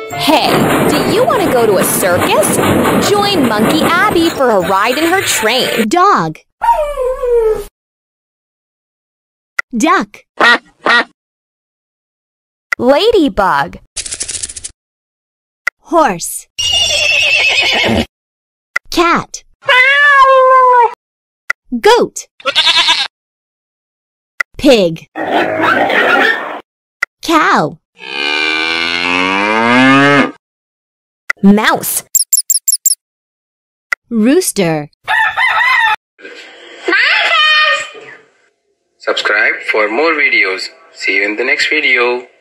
Hey, do you want to go to a circus? Join Monkey Abby for a ride in her train. Dog. Duck. Ladybug. Horse. Cat. Goat. Pig. Cow. Mouse. Rooster. Subscribe for more videos. See you in the next video.